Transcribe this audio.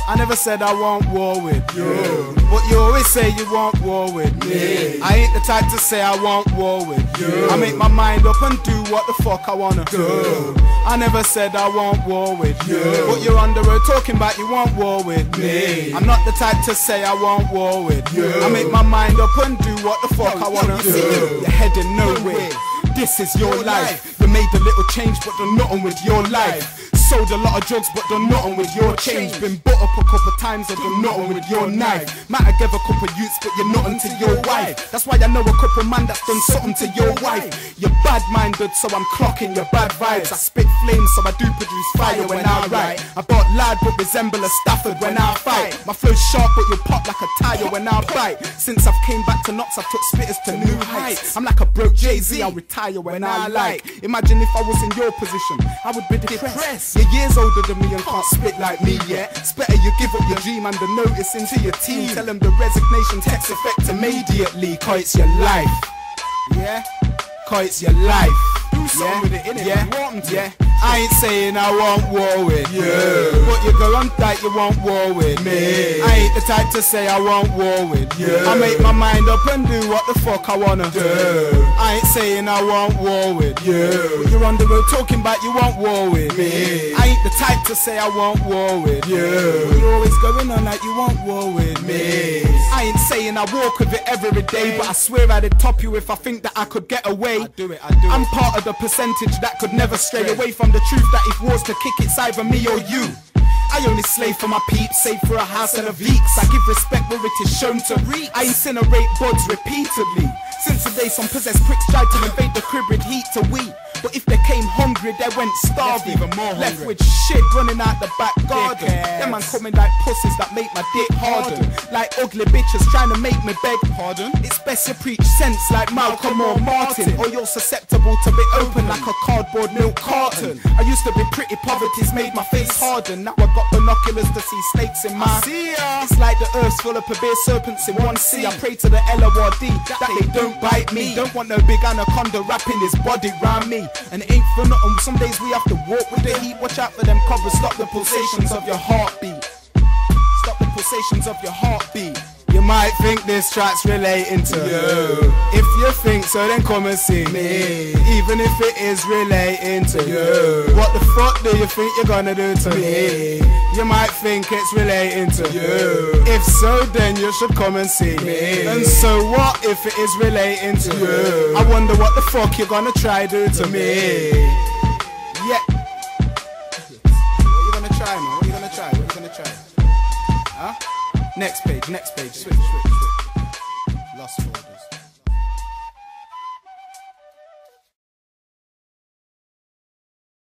I never said I want war with you, but you always say you want war with me. I ain't the type to say I want war with you. I make my mind up and do what the fuck I wanna do. I never said I want war with you, but you're on the road talking about you want war with me. I'm not the type to say I want war with you. I make my mind up and do what the fuck I wanna do. You're heading nowhere. This is your life. You made a little change but done nothing with your life. Sold a lot of drugs but done nothing with your change. Been bought up a couple times and done nothing with your knife. Might have gave a couple youths but you're nothing to your wife. That's why I know a couple man that's done something to your wife. You're bad-minded so I'm clocking your bad vibes. I spit flames so I do produce fire when I write. I bought loud but resemble a Stafford when I fight. My flow's sharp but you pop like a tire when I bite. Since I've came back to Knots I've took spitters to new heights. I'm like a broke Jay-Z, I'll retire when I like. Imagine if I was in your position, I would be depressed. You're years older than me and can't spit like me yet. It's better you give up your dream and the notice into your team. Tell them the resignation takes effect immediately, cause it's your life. Yeah? Cause it's your life. Do something with it, innit? Yeah? I ain't saying I want war with you, but you go on like you want war with me. I ain't the type to say I want war with you. I make my mind up and do what the fuck I wanna do. I ain't saying I want war with you, but you're on the road talking about you want war with me. I ain't the type to say I want war with you, but you're always going on like you want war with me. I ain't saying I walk with it every day, but I swear I'd top you if I think that I could get away. I'm part of the percentage that could never stray away from the truth that if war's to kick, it's either me or you. I only slave for my peeps, save for a house and a Veeks. I give respect where it is shown to reach. I incinerate buds repeatedly. Since the day some possessed pricks tried to invade the crib with heat to we. But if they came hungry, they went starving. Left with shit running out the back garden. Them man coming like pussies that make my dick harden. Like ugly bitches trying to make me beg pardon. It's best you preach sense like Malcolm or Martin, or you're susceptible to be open like a cardboard milk carton. I used to be pretty, poverty's made my face harden. Now I got binoculars to see snakes in my It's like the earth's full of bear serpents in one sea. I pray to the LORD that they don't bite me. Don't want no big anaconda wrapping his body round me. And it ain't for nothing, some days we have to walk with the heat. Watch out for them covers, stop the pulsations of your heartbeat. Stop the pulsations of your heartbeat. You might think this track's relating to you. If you think so, then come and see me. Even if it is relating to you. What the fuck do you think you're gonna do to me? You might think it's relating to you. If so, then you should come and see me. And so what if it is relating to you? I wonder what the fuck you're gonna try do to me. Yeah. What you gonna try, man? What you gonna try? What you gonna try? Huh? Next page, switch. Lost folders.